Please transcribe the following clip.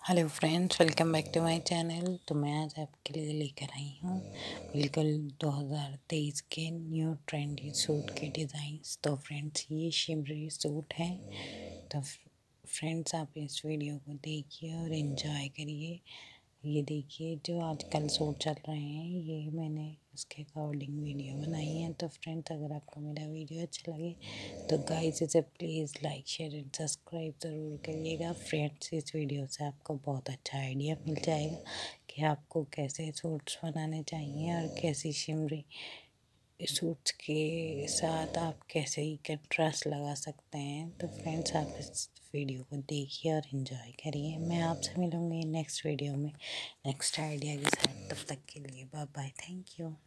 Hello friends, welcome back to my channel. तो मैं आज आपके लिए लेकर आई हूँ बिल्कुल 2023 के न्यू ट्रेंडी सूट के डिज़ाइंस। तो फ्रेंड्स, ये शिमरी सूट है। तो फ्रेंड्स, आप इस वीडियो को देखिए और एंजॉय करिए। ये देखिए, जो आजकल सूट चल रहे हैं, ये मैंने उसके अकॉर्डिंग वीडियो बनाई है। तो फ्रेंड्स, अगर आपको मेरा वीडियो अच्छा लगे तो गाइस इसे please like share and subscribe ज़रूर करिएगा। फ्रेंड्स, इस वीडियो से आपको बहुत अच्छा आइडिया मिल जाएगा कि आपको कैसे सूट्स बनाने चाहिए और कैसी शिमरी सूट्स के साथ आप कैसे ही कंट्रास्ट लगा सकते हैं। तो फ्रेंड्स, आप इस वीडियो को देखिए और एंजॉय करिए। मैं आपसे मिलूँगी नेक्स्ट वीडियो में नेक्स्ट आइडिया के साथ। तब तक के लिए बाय बाय, थैंक यू।